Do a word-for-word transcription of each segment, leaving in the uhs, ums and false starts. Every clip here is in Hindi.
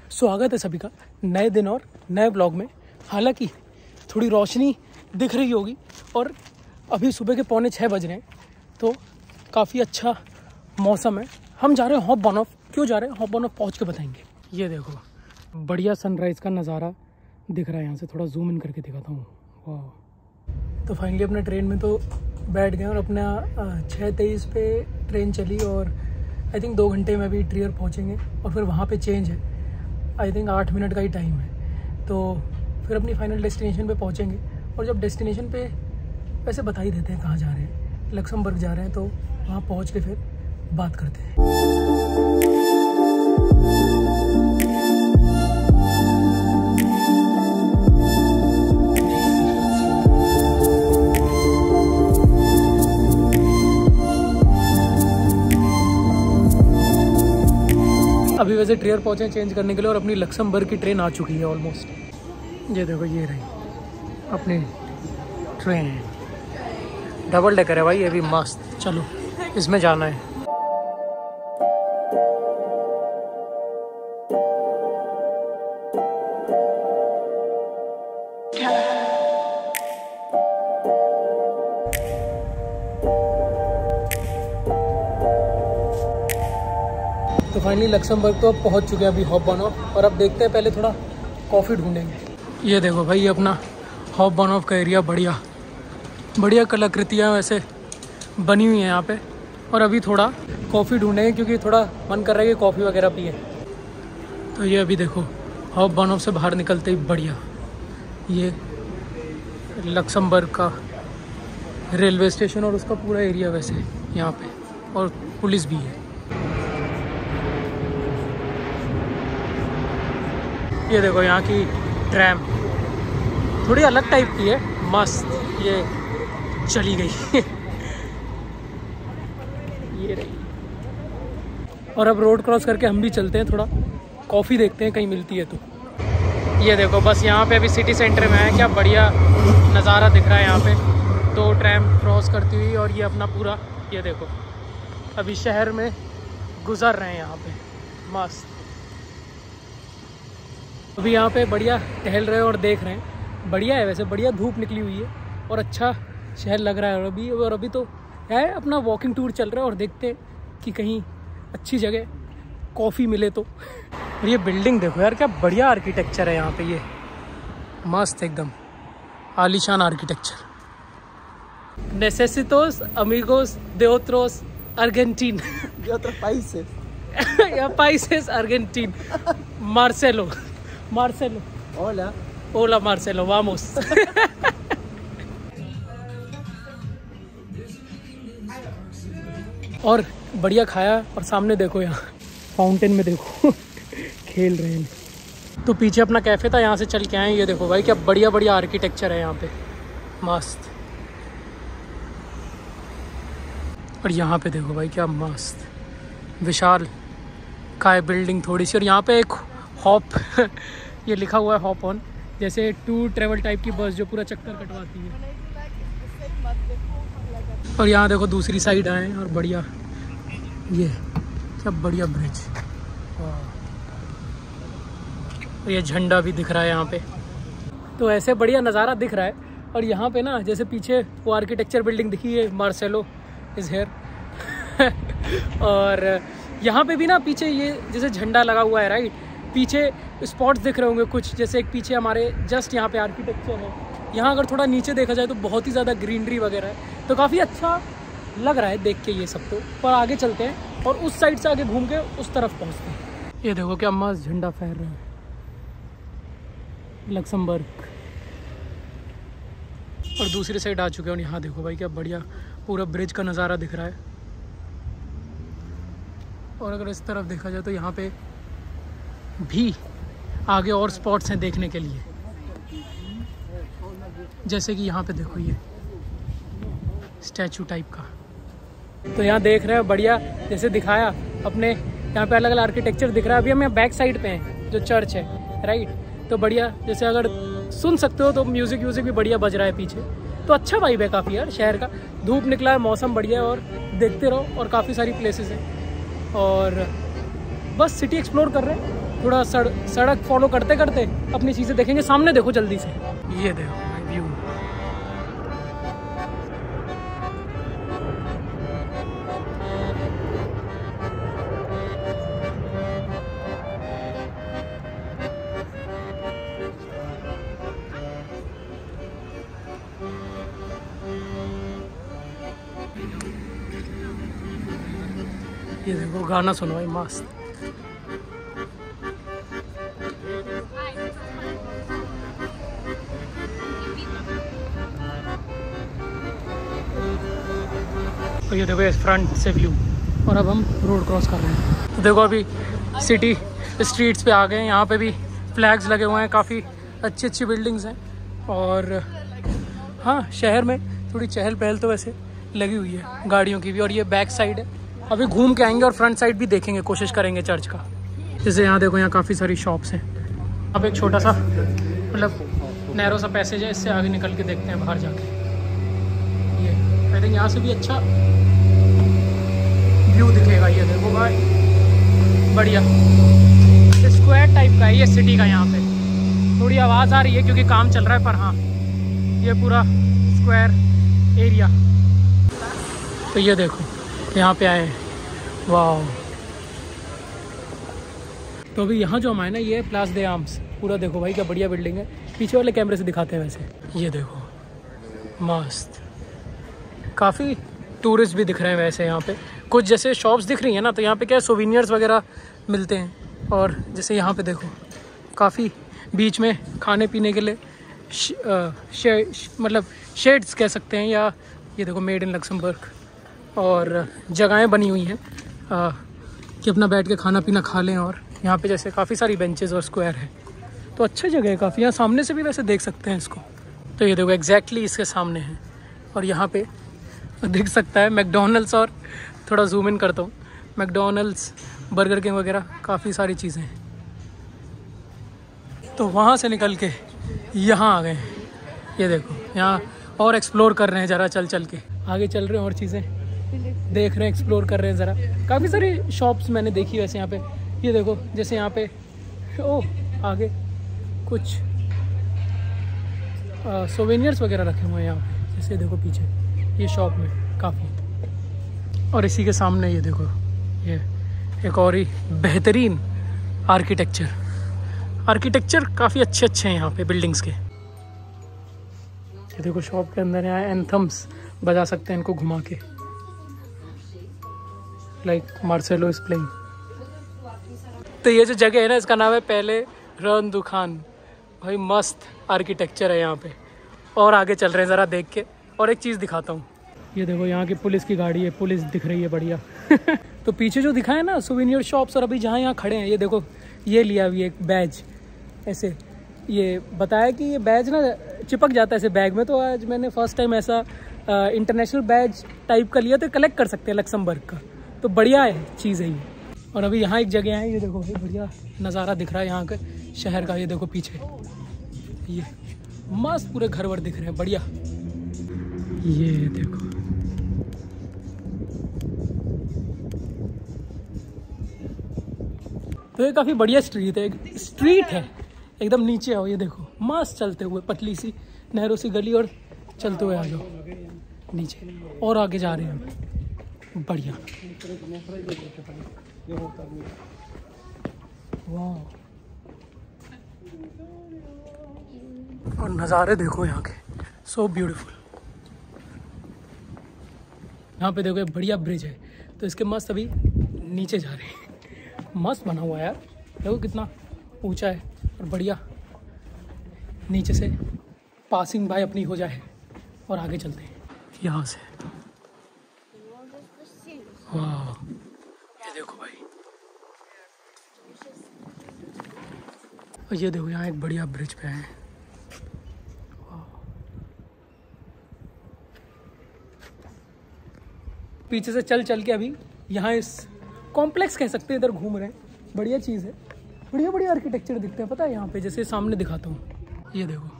स्वागत है सभी का नए दिन और नए ब्लॉग में। हालांकि थोड़ी रोशनी दिख रही होगी और अभी सुबह के पौने छः बज रहे हैं, तो काफ़ी अच्छा मौसम है। हम जा रहे हैं हॉप बनऑफ। क्यों जा रहे हैं हॉप बनऑफ पहुँच के बताएंगे। ये देखो बढ़िया सनराइज़ का नज़ारा दिख रहा है यहाँ से, थोड़ा जूम इन करके दिखाता हूँ। वाह। तो फाइनली अपने ट्रेन में तो बैठ गए और अपना छः तेईस पे ट्रेन चली और आई थिंक दो घंटे में अभी ट्रियर पहुँचेंगे और फिर वहाँ पे चेंज है। आई थिंक आठ मिनट का ही टाइम है, तो फिर अपनी फाइनल डेस्टिनेशन पे पहुँचेंगे। और जब डेस्टिनेशन पे वैसे बता ही देते हैं कहाँ जा रहे हैं। लक्समबर्ग जा रहे हैं, तो वहाँ पहुँच के फिर बात करते हैं। अभी वैसे ट्रियर पहुँचे चेंज करने के लिए और अपनी लक्समबर्ग की ट्रेन आ चुकी है ऑलमोस्ट। ये देखो ये रही अपनी ट्रेन, डबल डेकर है भाई, ये भी मस्त। चलो इसमें जाना है। तो फाइनली लक्समबर्ग तो अब पहुंच चुके हैं अभी हॉप बनऑफ, और अब देखते हैं, पहले थोड़ा कॉफ़ी ढूंढेंगे। ये देखो भाई अपना हॉप बनऑफ का एरिया, बढ़िया बढ़िया कलाकृतियाँ वैसे बनी हुई हैं यहाँ पे। और अभी थोड़ा कॉफ़ी ढूंढेंगे क्योंकि थोड़ा मन कर रहा है कि कॉफ़ी वगैरह पिए। तो ये अभी देखो हॉप बनऑफ से बाहर निकलते ही बढ़िया ये लक्समबर्ग का रेलवे स्टेशन और उसका पूरा एरिया वैसे यहाँ पे, और पुलिस भी है। ये देखो यहाँ की ट्रैम थोड़ी अलग टाइप की है, मस्त। ये चली गई ये रही। और अब रोड क्रॉस करके हम भी चलते हैं, थोड़ा कॉफ़ी देखते हैं कहीं मिलती है तो। ये देखो बस यहाँ पे अभी सिटी सेंटर में है, क्या बढ़िया नज़ारा दिख रहा है यहाँ पे, दो ट्रैम क्रॉस करती हुई। और ये अपना पूरा ये देखो अभी शहर में गुजर रहे हैं यहाँ पे, मस्त। अभी यहाँ पे बढ़िया टहल रहे हैं और देख रहे हैं। बढ़िया है वैसे, बढ़िया धूप निकली हुई है और अच्छा शहर लग रहा है। और अभी और अभी तो है अपना वॉकिंग टूर चल रहा है और देखते हैं कि कहीं अच्छी जगह कॉफ़ी मिले तो। और ये बिल्डिंग देखो यार, क्या बढ़िया आर्किटेक्चर है यहाँ पे, ये मस्त एकदम आलीशान आर्किटेक्चर। नेसेसिटोस अमिगोस de otros Argentina de otros países या países Argentina Marcelo Marcelo hola hola Marcelo vamos और बढ़िया खाया। और सामने देखो यहाँ फाउंटेन में देखो खेल रहे हैं। तो पीछे अपना कैफ़े था, यहाँ से चल के आए। ये देखो भाई क्या बढ़िया बढ़िया आर्किटेक्चर है यहाँ पे, मस्त। और यहाँ पे देखो भाई क्या मस्त विशाल काय बिल्डिंग थोड़ी सी। और यहाँ पे एक हॉप ये लिखा हुआ है हॉप ऑन, जैसे टूर ट्रेवल टाइप की बस जो पूरा चक्कर कटवाती है। और यहाँ देखो दूसरी साइड आए और बढ़िया ये क्या बढ़िया ब्रिज। और ये झंडा भी दिख रहा है यहाँ पे, तो ऐसे बढ़िया नज़ारा दिख रहा है। और यहाँ पे ना जैसे पीछे वो आर्किटेक्चर बिल्डिंग दिखी है, मार्सेलो इज़ हेयर और यहाँ पे भी ना पीछे ये जैसे झंडा लगा हुआ है, राइट। पीछे स्पॉट्स दिख रहे होंगे कुछ, जैसे एक पीछे हमारे जस्ट यहाँ पे आर्किटेक्चर है। यहाँ अगर थोड़ा नीचे देखा जाए तो बहुत ही ज़्यादा ग्रीनरी वगैरह है, तो काफ़ी अच्छा लग रहा है देख के ये सब। तो पर आगे चलते हैं और उस साइड से आगे घूम के उस तरफ पहुँचते हैं। ये देखो क्या मस्त झंडा फहर रहा है लक्समबर्ग। और दूसरी साइड आ चुके हैं और यहाँ देखो भाई क्या बढ़िया पूरा ब्रिज का नज़ारा दिख रहा है। और अगर इस तरफ देखा जाए तो यहाँ पे भी आगे और स्पॉट्स हैं देखने के लिए, जैसे कि यहाँ पे देखो ये स्टैचू टाइप का। तो यहाँ देख रहे हैं बढ़िया जैसे दिखाया अपने, यहाँ पे अलग अलग आर्किटेक्चर दिख रहा है। अभी हम यहाँ बैक साइड पे हैं जो चर्च है, राइट। तो बढ़िया जैसे अगर सुन सकते हो तो म्यूज़िक व्यूज़िक भी बढ़िया बज रहा है पीछे, तो अच्छा वाइब है काफ़ी यार शहर का। धूप निकला है, मौसम बढ़िया है और देखते रहो। और काफ़ी सारी प्लेसेस हैं और बस सिटी एक्सप्लोर कर रहे हैं। थोड़ा सड़, सड़क फॉलो करते करते अपनी चीज़ें देखेंगे। सामने देखो जल्दी से, ये देखो व्यू। ये देखो गाना सुनो भाई, मस्त। तो ये देखो फ्रंट से व्यू, और अब हम रोड क्रॉस कर रहे हैं। तो देखो अभी सिटी स्ट्रीट्स पे आ गए हैं। यहाँ पे भी फ्लैग्स लगे हुए हैं, काफ़ी अच्छी अच्छी बिल्डिंग्स हैं। और हाँ, शहर में थोड़ी चहल पहल तो वैसे लगी हुई है गाड़ियों की भी। और ये बैक साइड है, अभी घूम के आएंगे और फ्रंट साइड भी देखेंगे, कोशिश करेंगे चर्च का। जैसे यहाँ देखो, यहाँ काफ़ी सारी शॉप्स हैं। अब एक छोटा सा मतलब नैरो सा पैसेज है, इससे आगे निकल के देखते हैं बाहर जाके। ये आई थिंक यहाँ से भी अच्छा व्यू दिखेगा। ये देखो भाई, बढ़िया स्क्वायर टाइप का है ये सिटी का। यहाँ पे थोड़ी आवाज़ आ रही है क्योंकि काम चल रहा है, पर हाँ ये पूरा स्क्वायर एरिया। तो ये देखो यहाँ पे आए हैं, वाह। तो अभी यहाँ जो हम आए ना, ये प्लास दे आर्म्स। पूरा देखो भाई क्या बढ़िया बिल्डिंग है। पीछे वाले कैमरे से दिखाते हैं वैसे। ये देखो मस्त, काफ़ी टूरिस्ट भी दिख रहे हैं वैसे यहाँ पे। कुछ जैसे शॉप्स दिख रही हैं ना, तो यहाँ पे क्या है, सोविनियर्स वगैरह मिलते हैं। और जैसे यहाँ पे देखो काफ़ी बीच में खाने पीने के लिए श, आ, शे, श, मतलब शेड्स कह सकते हैं, या ये देखो मेड इन लक्समबर्ग। और जगहें बनी हुई हैं आ, कि अपना बैठ के खाना पीना खा लें। और यहाँ पे जैसे काफ़ी सारी बेंचेस और स्क्वायर है, तो अच्छा जगह है काफ़ी। यहाँ सामने से भी वैसे देख सकते हैं इसको। तो ये देखो एग्जैक्टली इसके सामने है। और यहाँ पे दिख सकता है मैकडॉनल्ड्स। और थोड़ा जूम इन करता हूँ, मैकडॉनल्ड्स, बर्गर किंग वगैरह काफ़ी सारी चीज़ें हैं। तो वहाँ से निकल के यहाँ आ गए हैं। ये देखो यहाँ और एक्सप्लोर कर रहे हैं ज़रा, चल चल के आगे चल रहे हैं और चीज़ें देख रहे हैं, एक्सप्लोर कर रहे हैं ज़रा। काफ़ी सारी शॉप्स मैंने देखी वैसे यहाँ पे। ये देखो जैसे यहाँ पे ओ आगे कुछ सोवेनियर्स वगैरह रखे हुए हैं यहाँ पे। जैसे देखो पीछे ये शॉप में काफ़ी। और इसी के सामने ये देखो, ये एक और ही बेहतरीन आर्किटेक्चर आर्किटेक्चर काफ़ी अच्छे अच्छे हैं यहाँ पे बिल्डिंग्स के। ये देखो शॉप के अंदर यहाँ एंथम्स बजा सकते हैं इनको घुमा के, लाइक मार्सेलो इज प्लेइंग। तो ये जो जगह है ना, इसका नाम है पहले रन दुखान। भाई मस्त आर्किटेक्चर है यहाँ पे। और आगे चल रहे हैं ज़रा देख के। और एक चीज़ दिखाता हूँ, ये देखो यहाँ की पुलिस की गाड़ी है, पुलिस दिख रही है बढ़िया। तो पीछे जो दिखा है ना सोवेनियर शॉप्स, और अभी जहाँ यहाँ खड़े हैं, ये देखो ये लिया हुई एक बैज। ऐसे ये बताया कि ये बैज ना चिपक जाता है ऐसे बैग में। तो आज मैंने फर्स्ट टाइम ऐसा इंटरनेशनल बैज टाइप का लिया, तो कलेक्ट कर सकते हैं लक्समबर्ग का। तो बढ़िया है चीज़ है ये। और अभी यहाँ एक जगह है, ये देखो भाई बढ़िया नज़ारा दिख रहा है यहाँ के शहर का। ये देखो पीछे ये मस्त पूरे घर वर दिख रहे हैं, बढ़िया। ये देखो तो ये काफ़ी बढ़िया स्ट्रीट है, स्ट्रीट है एकदम नीचे आओ। ये देखो मस्त चलते हुए पतली सी नहरों सी गली, और चलते हुए आ जाओ नीचे और आगे जा रहे हैं बढ़िया। वाह, और नज़ारे देखो यहाँ के, सो ब्यूटीफुल। यहाँ पे देखो एक बढ़िया ब्रिज है, तो इसके मस्त अभी नीचे जा रहे हैं। मस्त बना हुआ है यार, देखो कितना ऊंचा है और बढ़िया। नीचे से पासिंग बाय अपनी हो जाए और आगे चलते हैं यहाँ से। वाह, ये देखो भाई, और ये देखो यहाँ एक बढ़िया ब्रिज पे है। पीछे से चल चल के अभी यहाँ इस कॉम्प्लेक्स कह सकते हैं, इधर घूम रहे हैं। बढ़िया चीज़ है, बढ़िया बढ़िया आर्किटेक्चर दिखते हैं पता है यहाँ पे। जैसे सामने दिखाता हूँ, ये देखो,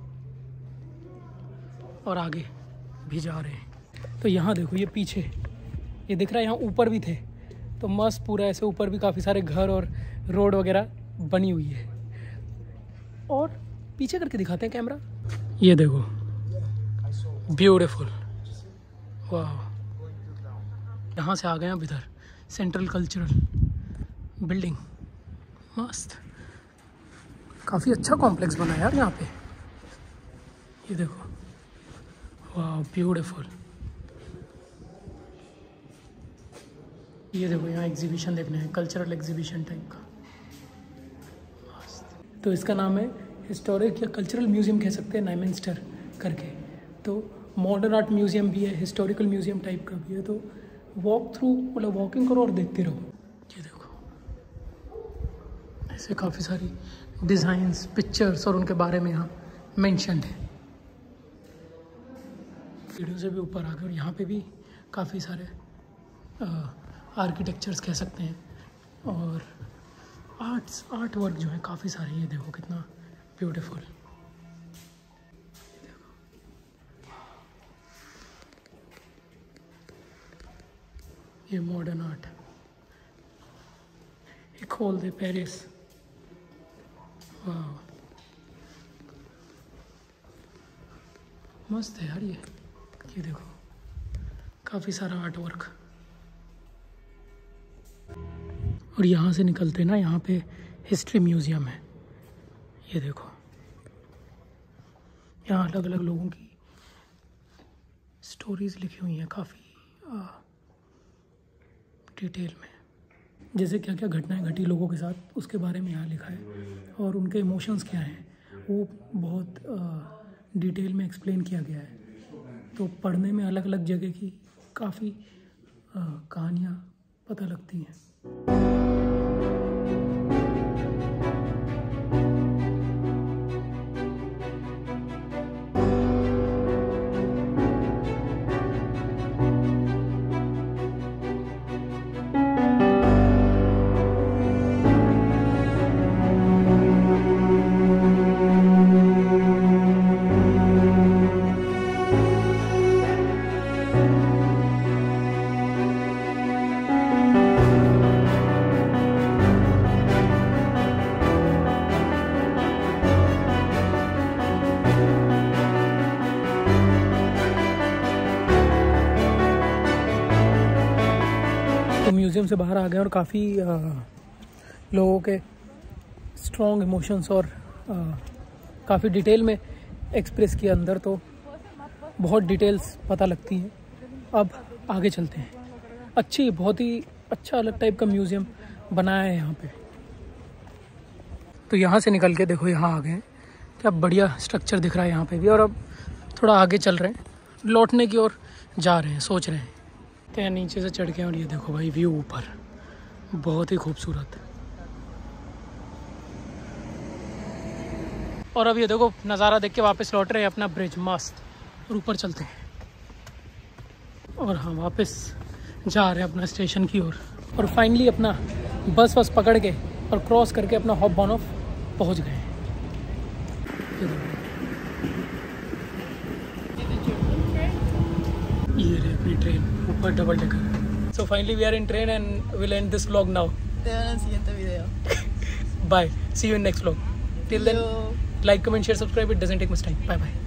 और आगे भी जा रहे हैं। तो यहाँ देखो ये पीछे ये दिख रहा है, यहाँ ऊपर भी थे तो मस्त पूरा ऐसे ऊपर भी काफ़ी सारे घर और रोड वगैरह बनी हुई है। और पीछे करके दिखाते हैं कैमरा, ये देखो ब्यूटीफुल, वाह। यहाँ से आ गए अब इधर सेंट्रल कल्चरल बिल्डिंग, मस्त, काफ़ी अच्छा कॉम्प्लेक्स बना है यार यहाँ पे, ये देखो, वाह ब्यूटीफुल। ये देखो यहाँ एग्जीबिशन देखने हैं, कल्चरल एग्जीबिशन टाइप का, मस्त। तो इसका नाम है हिस्टोरिक या कल्चरल म्यूजियम कह सकते हैं, नाइमेंस्टर करके। तो मॉडर्न आर्ट म्यूजियम भी है, हिस्टोरिकल म्यूजियम टाइप का भी है। तो वॉक थ्रू, मतलब वॉकिंग करो और देखते रहो। ये देखो ऐसे काफ़ी सारी डिज़ाइंस, पिक्चर्स और उनके बारे में यहाँ मेंशन्ड है। वीडियो से भी ऊपर आ गए और यहाँ पे भी काफ़ी सारे आर्किटेक्चर्स कह सकते हैं और आर्ट्स आर्ट वर्क जो है काफ़ी सारे। ये देखो कितना ब्यूटीफुल, ये मॉडर्न आर्ट, एक होल दे पेरिस, वाह मस्त है यार ये। ये देखो काफ़ी सारा आर्ट वर्क। और यहाँ से निकलते ना, यहाँ पे हिस्ट्री म्यूज़ियम है, ये देखो यहाँ अलग अलग लोगों की स्टोरीज लिखी हुई हैं काफ़ी डिटेल में, जैसे क्या क्या घटनाएं घटी लोगों के साथ, उसके बारे में यहाँ लिखा है। और उनके इमोशंस क्या हैं वो बहुत डिटेल में एक्सप्लेन किया गया है। तो पढ़ने में अलग अलग जगह की काफ़ी कहानियाँ पता लगती हैं। तो म्यूज़ियम से बाहर आ गए और काफ़ी लोगों के स्ट्रॉन्ग इमोशंस और काफ़ी डिटेल में एक्सप्रेस किया अंदर, तो बहुत डिटेल्स पता लगती हैं। अब आगे चलते हैं। अच्छी, बहुत ही अच्छा अलग टाइप का म्यूज़ियम बनाया है यहाँ पे। तो यहाँ से निकल के देखो यहाँ आ गए, क्या बढ़िया स्ट्रक्चर दिख रहा है यहाँ पे भी। और अब थोड़ा आगे चल रहे हैं, लौटने की ओर जा रहे हैं, सोच रहे हैं। तो यहाँ नीचे से चढ़ के, और ये देखो भाई व्यू ऊपर, बहुत ही खूबसूरत। और अब ये देखो नज़ारा देख के वापस लौट रहे हैं अपना ब्रिज, मस्त। और ऊपर चलते हैं और हम वापस जा रहे हैं अपना स्टेशन की ओर। और, और फाइनली अपना बस वस पकड़ के और क्रॉस करके अपना हॉपबॉर्नहोफ पहुँच गए हैं। ये रही अपनी ट्रेन ऊपर, double decker. So finally we are in train and will end this vlog now. Te veo en el siguiente video. Bye. See you in next vlog. Till then, like, comment, share, subscribe. It doesn't take much time. Bye bye.